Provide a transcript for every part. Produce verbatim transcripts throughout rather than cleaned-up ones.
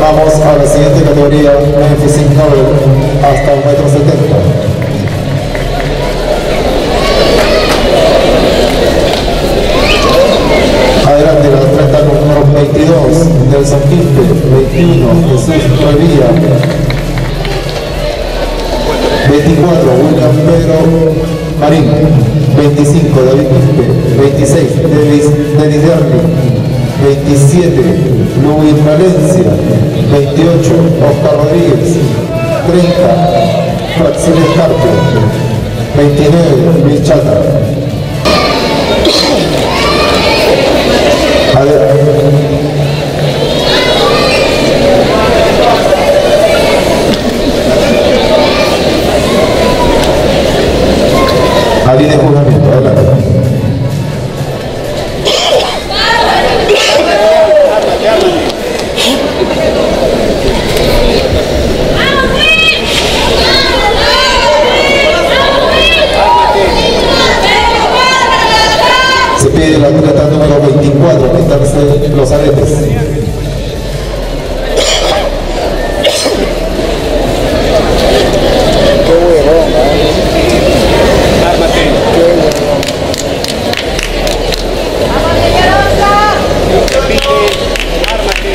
Llamamos a la siguiente categoría, Memphis Novel, hasta un metro setenta. Adelante, la treinta con número veintidós, Nelson Quispe, veintiuno, Jesús Revilla, veinticuatro, William Pedro Marín, veinticinco, David Quispe, veintiséis, Denis, Denis Derli, veintisiete, Luis Valencia, veintiocho, Oscar Rodríguez, treinta, Fraxiles Carpio, veintinueve, Luis Chata. Ali de juzgamiento, adelante. Se pide la atleta número veinticuatro, quitarse los aretes. Qué huevón, ármate. Qué huevón. Ármate.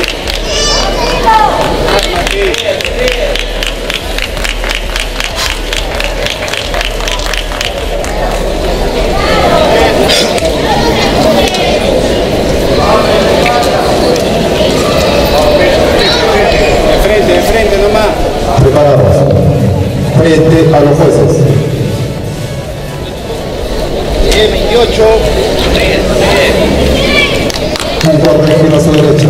De frente, de frente nomás. Preparados. Frente a los jueces. veintiocho. Un cuarto de giro a su derecha.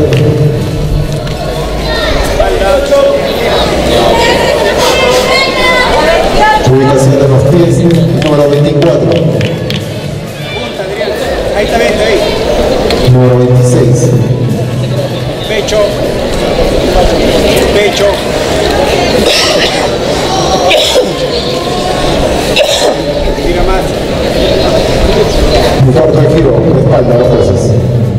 Ubicación de los pies, número veinticuatro. Ahí está, veinte, ahí. Número veintiséis. Pecho. Pecho. Tira más. Un cuarto de giro, de espalda a los jueces.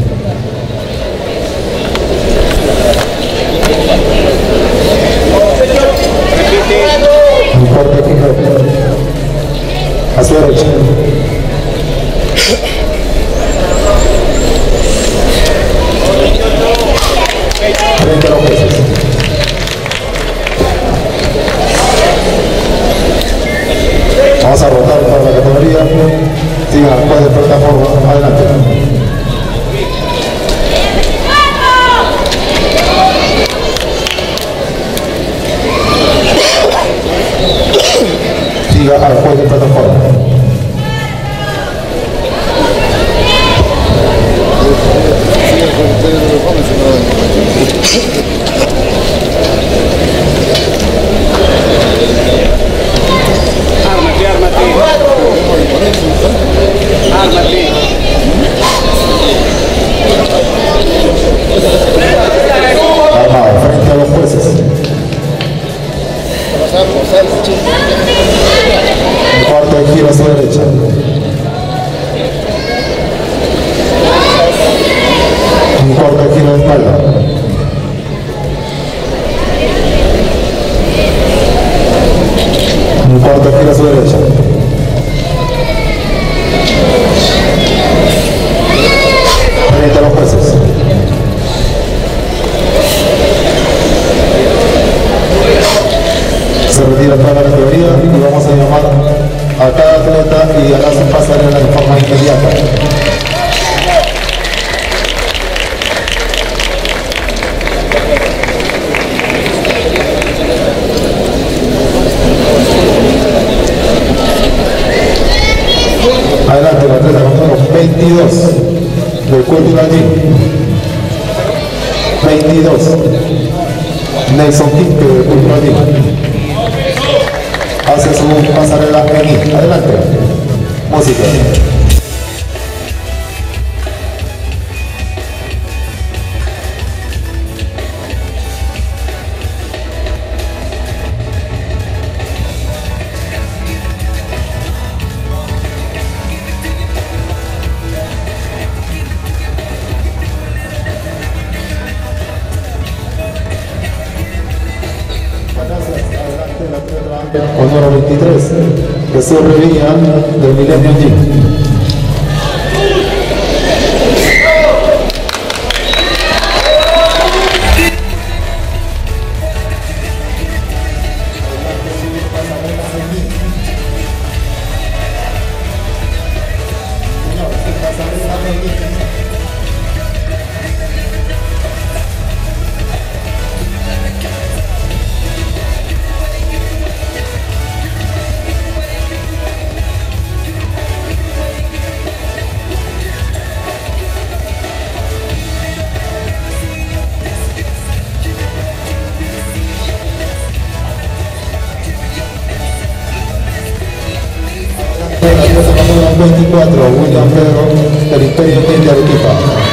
Un cuarto de giro a su derecha. Frente a los jueces. Vamos a rotar para la categoría. Sigan al juez de plataforma. Adelante. Siga al juez de plataforma. Ármate, ármate. Ármate. Armado, frente a los jueces. Un cuarto de giro a su derecha. Un cuarto de giro de espalda. Un cuarto de giro a su derecha. Frente a los jueces. Se retira toda la categoría y vamos a llamar a cada atleta y hará su pasarela de forma inmediata. Adelante, la atleta con número veintidós del Cuerpo Latín. veintidós. Nelson Quispe del Cuerpo Latín. Hace su pasarela en I. Adelante. Música. con número veintitrés, Jesús Revilla del Milenio Gym. veinticuatro, William Pedro, del Imperio de Arequipa.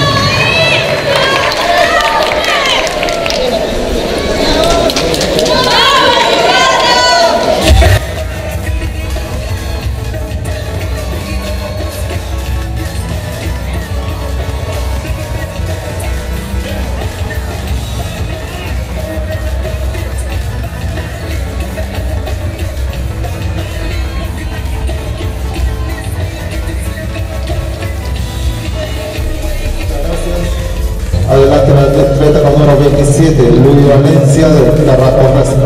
Adelante el atleta con número veintisiete, Luis Valencia de la Racorraza.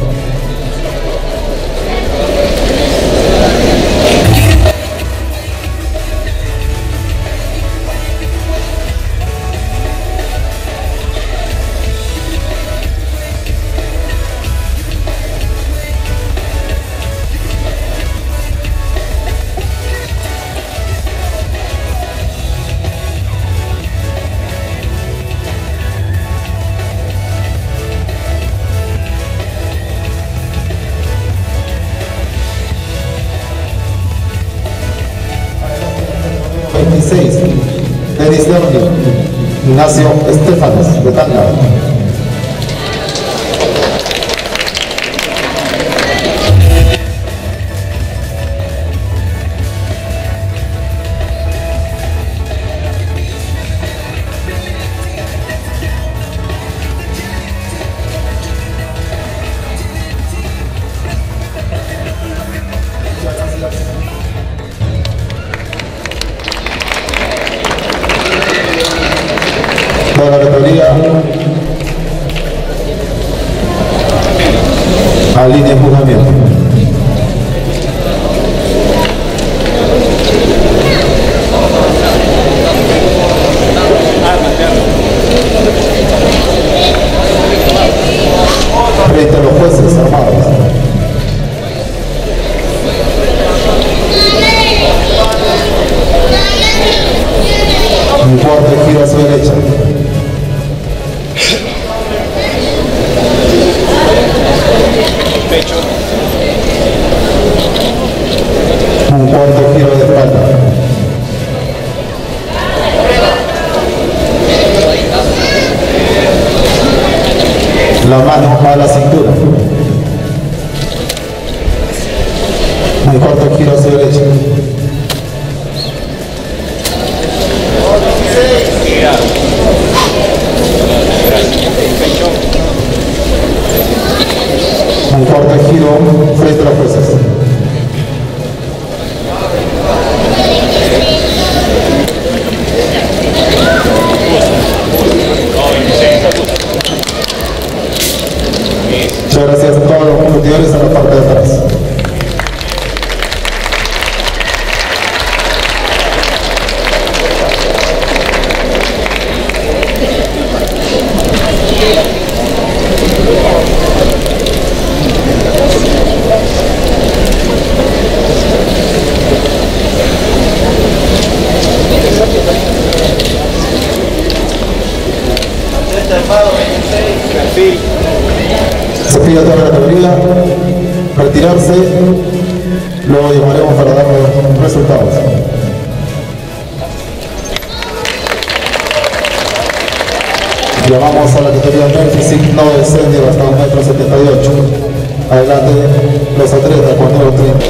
veintiséis, Denis Leoni, Ignacio Estefanos de Tanga. De la categoría a línea de empujamiento. Frente a los jueces armados. Un cuarto giro a su derecha. Pecho. Un cuarto giro de espalda. La mano a la cintura. Un cuarto giro a su derecha. Un cuarto giro frente a los jueces. Muchas gracias a todos los competidores en la parte de atrás. Perfil. Se pide a toda la categoría retirarse, luego llamaremos para dar los resultados. Llamamos a la categoría Memphis, no descendió hasta un metro setenta y ocho. Adelante los atletas con número treinta.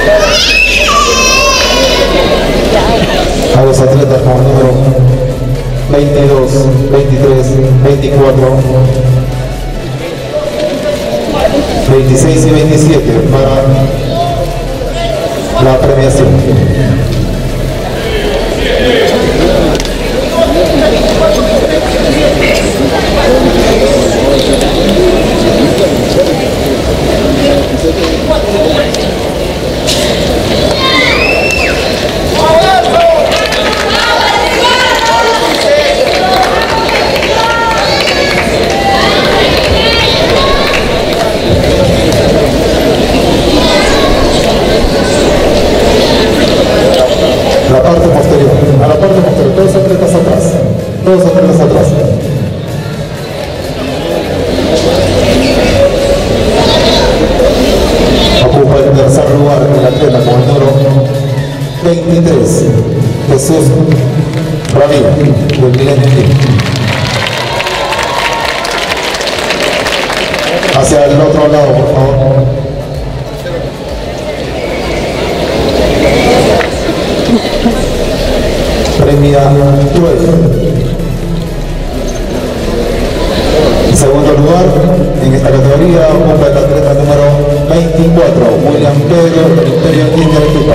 A los atletas con número veintidós, veintitrés, veinticuatro, veintiséis y veintisiete para la premiación. La parte posterior, a la parte posterior, todos atletas atrás, todos atletas atrás. Ocupa el tercer lugar el atleta con el número veintitrés, Jesús Ramírez, del Milenio Team. Hacia el otro lado, por favor. Premia Cruel. En segundo lugar, en esta categoría, ocupa el atleta número veinticuatro, William Pedro, del Imperio Interarequipa.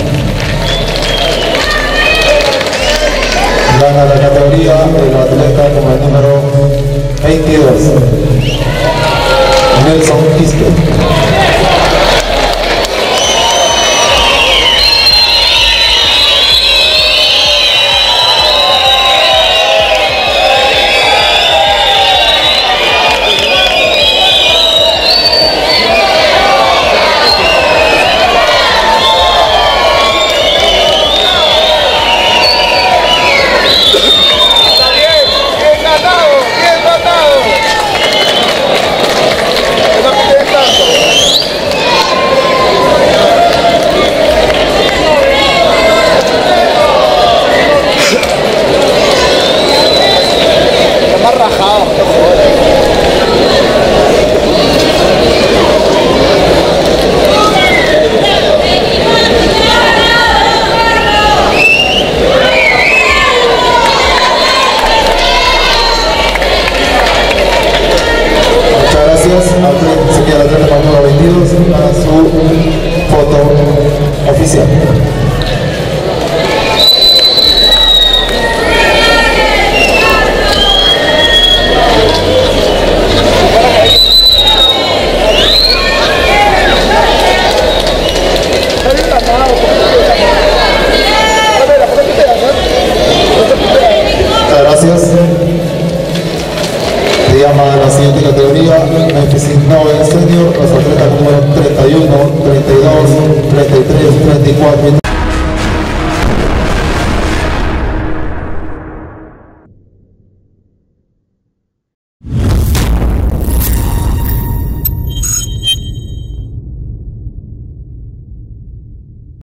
Gana la categoría el atleta con el número veintidós, Nelson Quispe. Señor atleta con número veintidós para su foto oficial. Muchas gracias. Se llama la siguiente categoría, Memphis Nobel Senior, los atletas número treinta y uno, treinta y dos, treinta y tres, treinta y cuatro.